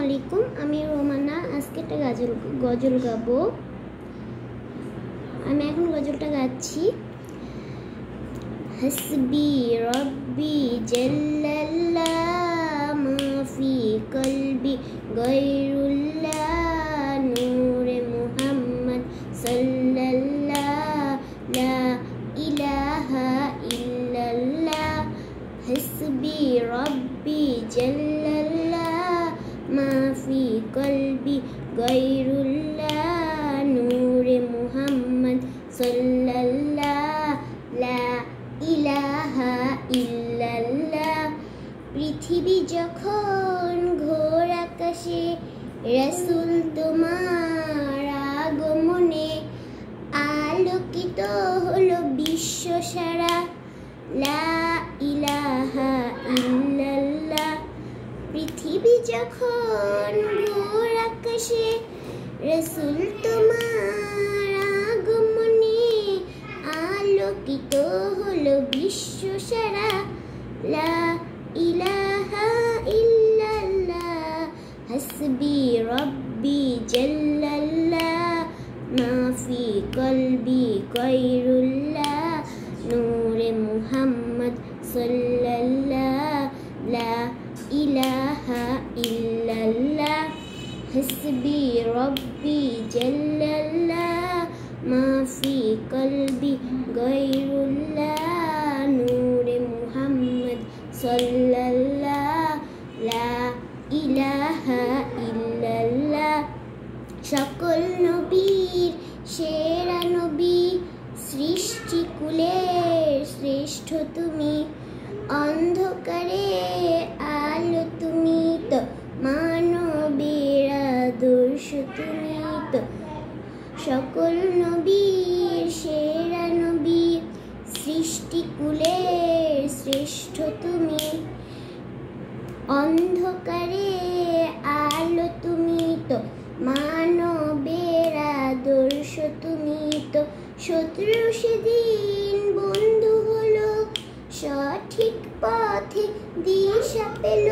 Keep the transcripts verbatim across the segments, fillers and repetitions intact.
আলাইকুম, আমি রোমানা। আজকে একটা গজল গজল গাবো। আমি এখন গজলটা গাচ্ছি। হাসবি রব্বি জাল্লাল্লাহ মা ফি কলবি গায়রুল্লাহ নূরে মুহাম্মদ সাল্লাল্লাহ লা ইলাহা ইল্লাল্লাহ। হাসবি রব্বি জাল্লাল্লাহ মা ফি কলবি গায়রুল্লাহ নূরে মুহাম্মদ সাল্লাল্লাহ লা ইলাহা ইল্লাল্লাহ। পৃথিবী যখন ঘোর আকাশে রাসূল তোমার আগমনে আলোকিত হলো বিশ্ব সারা লা ইলাহা ইল্লাল্লাহ। পৃথিবী যখন ঘোর আকাশে রাসূল তোমার আগমনে আলোকিত হলো বিশ্ব সারা লা ইলাহা ইল্লাল্লাহ। হাসবি রব্বি জাল্লাল্লাহ মা ফি কলবি গায়রুল্লাহ নূরে মুহাম্মদ সাল্লাল্লাহ লা ইলাহা ইল্লাল্লাহ। হাসবি রব্বি জাল্লাল্লাহ মা ফি কলবি গায়রুল্লাহ নূরে মুহাম্মদ সাল্লাল্লাহ লা ইলাহা ইল্লাল্লাহ। সকল নবীর সেরা নবী সৃষ্টিকুলের শ্রেষ্ঠ তুমি, অন্ধকারে আলো তুমি তো, মানবের আদর্শ তুমি তো। সকল নবীর সেরা নবী সৃষ্টিকুলের শ্রেষ্ঠ তুমি, অন্ধকারে আলো তুমি তো, মানবের আদর্শ তুমি তো। শত্রু সেদিন বন্ধু হলো, সঠিক পথে দিশা পেল,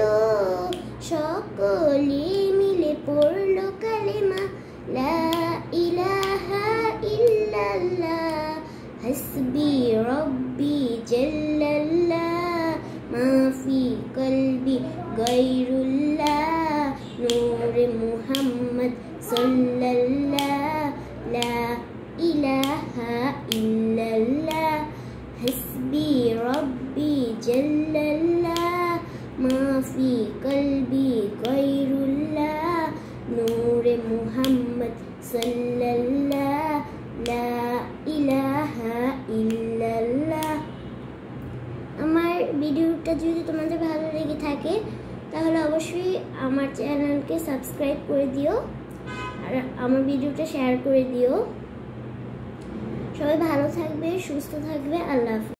সকলে মিলে পড়লো কালেমা লা ইলাহা ইল্লাল্লাহ। হাসবি রব্বি জাল্লাল্লাহ মা ফি কলবি গায়রুল্লাহ নূরে মুহাম্মদ সাল্লাল্লাহ লা ইলাহা ইল্লাল্লাহ। হাসবি রব্বি জাল্লাল্লাহ মা ফি কলবি গায়রুল্লাহ নূরে মুহাম্মদ সাল্লাল্লাহ লা ইলাহা ইল্লাল্লাহ। আমার ভিডিওটা যদি তোমাদের ভালো লেগে থাকে তাহলে অবশ্যই আমার চ্যানেলকে সাবস্ক্রাইব করে দিও আর আমার ভিডিওটা শেয়ার করে দিও। সবাই ভালো থাকবে, সুস্থ থাকবে। আল্লাহ হাফেজ।